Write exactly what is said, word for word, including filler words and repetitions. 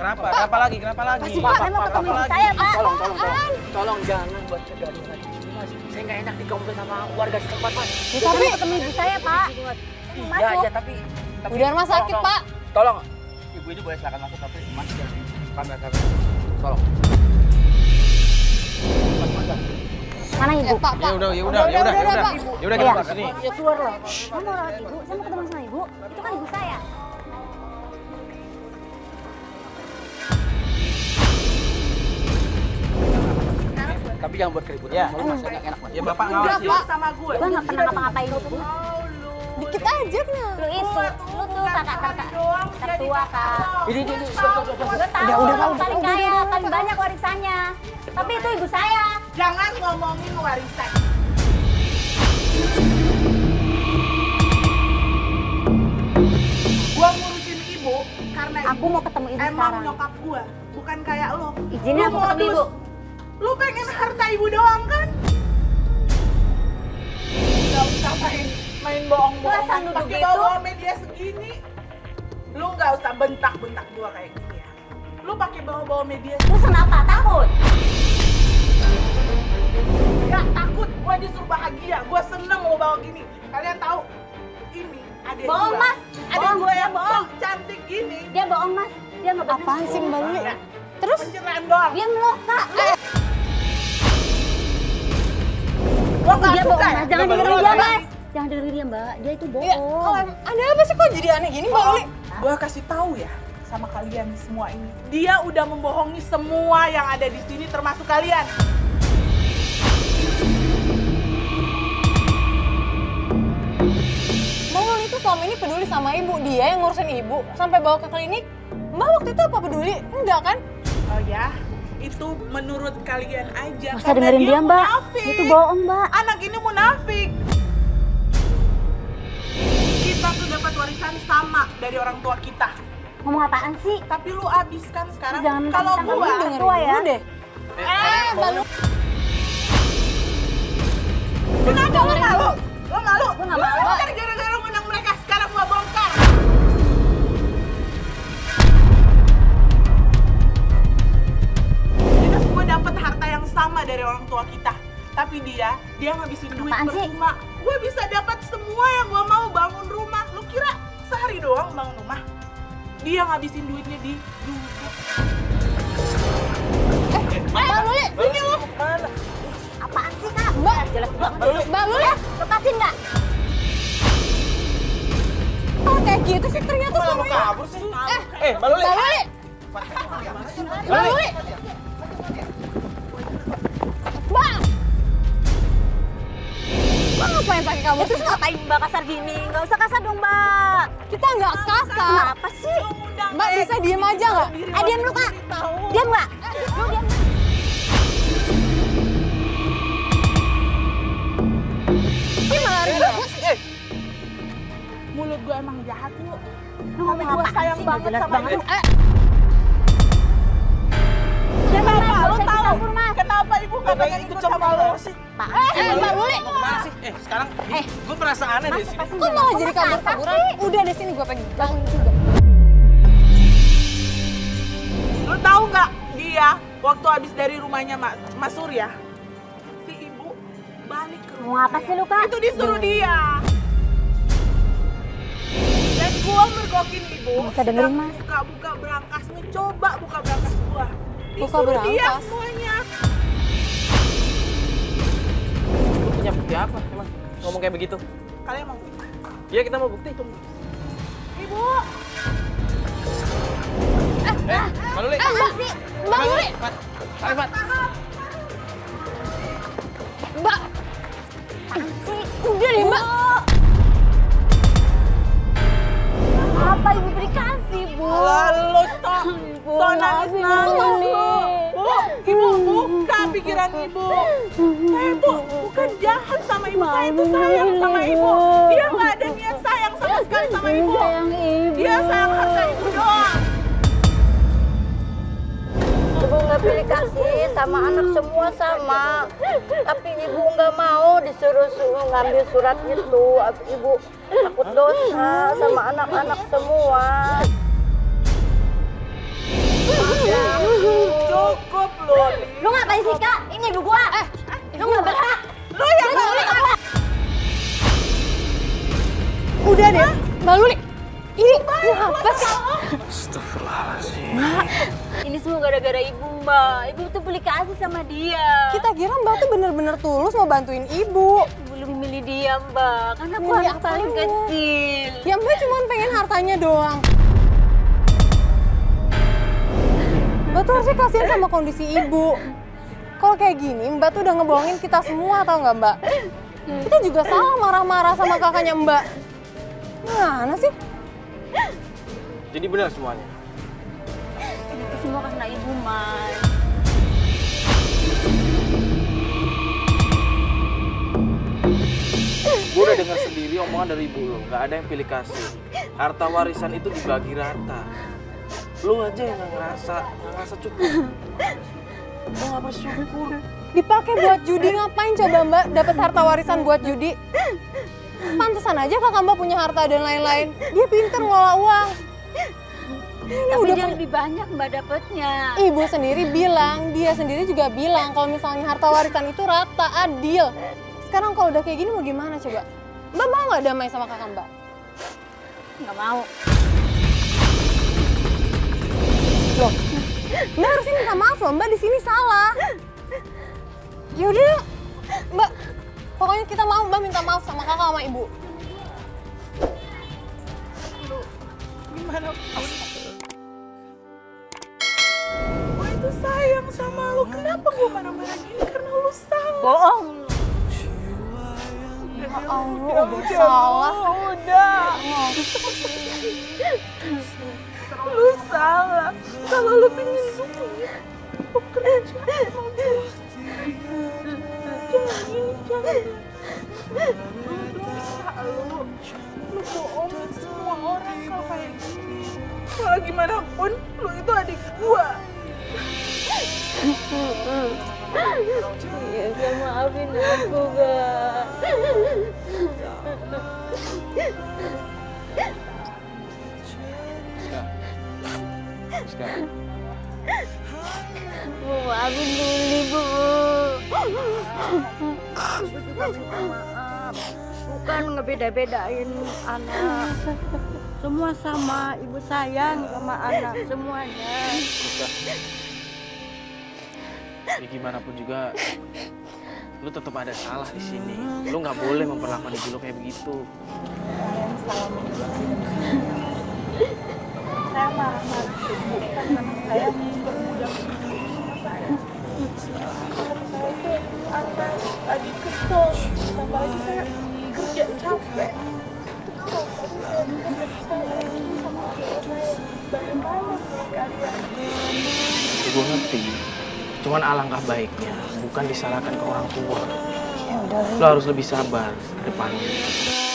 Kenapa? Kenapa lagi? Kenapa lagi? Pasti Pak, saya mau ketemu ibu saya, Pak. Tolong, tolong, tolong. Tolong jangan buat kegaduhan di sini, Mas. Saya nggak enak dikomplain sama warga setempat, Mas. Ya, tapi ketemu ibu saya, Pak. Iya, iya, tapi... tapi Udah rumah sakit, tolong, Pak. Tolong, ibu itu boleh silakan masuk, tapi Mas jangan kamera-kamera. Tolong. Mana ibu? Eh, Pak, Pak. Ya udah, ya udah, ya udah, ya udah. Ya udah kita sini. Ya keluar lah. Saya mau rawat ibu, saya mau ketemu sama ibu. Itu kan ibu saya. Tapi jangan buat keributan. Ya. Kalau Mas nggak enak, Mas. Ya Bapak Udah, ngawasin. Pak. Sama gue. Gue nggak pernah ngapa-ngapain ibu. Dikit aja nih. Lu itu, lu tuh kakak kakak tertua, Kak. Ini, ini, ini. Stop, stop, stop, stop. Gue tahu, Udah, udah, kamu udah, paling udah, kaya, udah, paling banyak warisannya. Tapi itu ibu saya. Jangan ngomongin warisan. Gua ngurusin ibu karena Aku mau ketemu ibu emang sekarang. nyokap gua, bukan kayak lo. Izinnya Lu aku ketemu modus. ibu. Lu pengen harta ibu doang kan? Gak usah main main bohong-bohong. Masa nuduh Pakai gitu? bawa media segini. Lu nggak usah bentak-bentak gua kayak gini ya. Lu pakai bawa-bawa media. Terus kenapa? Takut? Gak takut, gua justru bahagia. Gua seneng mau bawa gini. Kalian tahu ini adek Bohong, gua. Mas. Adek Bohong, gua dia yang bohong. sok cantik gini. Dia bohong, Mas. Dia nggak bener. Apaan sih Mbak Luli? Ya, Terus? pencerahan doang. Dia meluk, Kak. Gua nggak Dia suka bohong, ya. Mas. Jangan Mbak Luli, dengerin dia, Mbak. Mas. Jangan dengerin dia, Mbak. Dia itu Ya, bohong. kalau em- ada apa sih kok jadi aneh gini Mbak Luli? Gua kasih tahu ya sama kalian semua ini. Dia udah membohongi semua yang ada di sini termasuk kalian. Mbak Luli itu selama ini peduli sama ibu, dia yang ngurusin ibu sampai bawa ke klinik. Mbak waktu itu apa peduli? Enggak kan? Oh ya, itu menurut kalian aja. Masa karena dengerin dia, Mbak. munafik. Itu bohong, Mbak. Anak ini munafik. Kita tuh dapat warisan sama dari orang tua kita. Ngomong apaan sih? Tapi lu abiskan sekarang. Jangan Kalau mentang-mentang gua, lu Dengerin tua ya. dulu deh. Eh, Mbak Luli. kenapa lu malu? Lu malu? Gua nggak Lu malu. kan gara-gara lu menang mereka, sekarang gua bongkar. Kita semua dapat harta yang sama dari orang tua kita. Tapi dia, dia ngabisin duit Apaan sih? percuma. Gue bisa dapat semua yang gue mau, bangun rumah. Lu kira sehari doang bangun rumah? Dia ngabisin duitnya di duduk. Mbak Luli. Sini lu. Apaan sih, Kak? Mbak. Jelas banget. Mbak Luli. Lepasin nggak? Oh kayak gitu sih ternyata Malah mau semuanya. kabur sih. Eh, Mbak Luli. Mbak Luli. Mbak Luli. Mbak. Mbak ngapain pakai kamu? Terus ngapain Mbak kasar gini? Nggak usah kasar dong, Mbak. Kita nggak kasar. Kenapa sih? Mbak bisa diem aja nggak? Eh, diam lu, Kak. Diam nggak? Lu diam. Ini malah ribut. Eh, Mulut gue emang jahat lu. Lu ngomong Gua apaan sayang sih? banget Nggak jelas sama banget. lu. Eh, Jangan, Mas. Kenapa? Nggak Lu usah tahu? ikut campur, Mas. Kenapa ibu gak pengen ikut sama lu? sih? Apaan eh, sih? Mbak Luli. Mau kemana sih? Eh, sekarang Eh. gue merasa aneh di Mas, sini. lepasin Kok dia, malah Mas. jadi Kok kasar kabur-kaburan? sih? Udah di sini gue pegang juga. Lu tahu nggak dia waktu habis dari rumahnya Mas, Mas Surya, si ibu balik ke Ngomong rumah apa dia. sih lu, Kak? Itu disuruh dia. Dan gua mergokin ibu. Nggak usah dengerin, sedang Mas. Buka-buka berangkas, mencoba buka berangkas gua. Buka Disuruh dia berangkas? semuanya. Lu punya bukti apa emang? Ngomong kayak begitu? Kalian mau? Iya, kita mau bukti. Ibu, Eh, Mbak Luli. Eh, Mbak. Mbak Luli. Pat. Ayo, Pat. Mbak. Apaan sih? Udah deh Mbak. Apa ibu berikan sih, Bu? lalu stop. Bu, So nangis maafin nangis. aku, Bu, Bu, ibu buka pikiran ibu. Saya bu, bukan jahat sama ibu. Saya itu sayang sama ibu. Dia nggak ada niat sayang sama sekali sama ibu. Sayang ibu. Dia sayang harta ibu doang. Ibu nggak pilih kasih sama anak semua sama, tapi ibu nggak mau disuruh suruh ngambil surat itu. Ibu takut dosa sama anak-anak semua. Cukup loh. Lu ngapain sih, Kak? Ini ibu gua. Eh, lu nggak berhak. Lu yang nyulik aku. Udah deh, Mbak Luli. Ini apa sih? Astagfirullahaladzim. Ini semua gara-gara ibu, Mbak. Ibu tuh beli kasih sama dia. Kita kira Mbak tuh bener-bener tulus mau bantuin ibu. Belum milih dia, Mbak. Karena aku Milih anak apa paling lu? kecil. Ya Mbak cuma pengen hartanya doang. Mbak tuh harusnya kasihan sama kondisi ibu. Kalau kayak gini, Mbak tuh udah ngebohongin kita semua, tau nggak Mbak? Kita juga salah marah-marah sama kakaknya Mbak. Mana sih? Jadi benar semuanya. Itu semua karena ibu, Mas. Gue udah dengar sendiri omongan dari ibu lo, nggak ada yang pilih kasih. Harta warisan itu dibagi rata. Lu aja yang nggak ngerasa, nggak ngerasa cukup. Lu nggak bersyukur. Dipakai buat judi, ngapain coba Mbak dapat harta warisan buat judi? Pantesan aja kakak Mbak punya harta dan lain-lain. Dia pinter ngelola uang. Ini Tapi udah dia pen- lebih banyak, Mbak, dapatnya. Ibu sendiri bilang, dia sendiri juga bilang kalau misalnya harta warisan itu rata, adil. Sekarang kalau udah kayak gini mau gimana coba? Mbak mau nggak damai sama kakak Mbak? Nggak mau. Loh, Mbak harusnya minta maaf loh, Mbak di sini salah. Ya udah, Mbak. Pokoknya kita mau Mbak minta maaf sama kakak sama ibu. Gimana? Gue itu sayang sama lu. Kenapa gue marah-marah gini? Karena lu salah. Bohong. Ya Allah, udah salah. Udah. Lu salah. Kalau lu pengen duit, lu kerja sama gue. Jangan gini, jangan. Lu dosa lu. Lu bohongin semua orang kalau kayak gini. Kalau gimana pun, lu itu adik gua. Ya, udah maafin aku, Mbak. Sekarang. Bu, maafin Luli, Bu. Ibu juga minta maaf. Bukan ngebeda-bedain anak. Semua sama, ibu sayang sama anak semuanya. Ya gimana pun juga, lu tetap ada salah di sini. Lu nggak boleh memperlakukan ibu lu kayak begitu. Saya marah-marah ibu karena saya mempermudah saya. Saya itu anak lagi kesel, tambah lagi saya kerja capek. Kalau tadi saya kerja saya sama saya bagaimana kalian? Gue ngerti. Cuman alangkah baiknya bukan disalahkan ke orang tua. Lu harus lebih sabar ke depannya.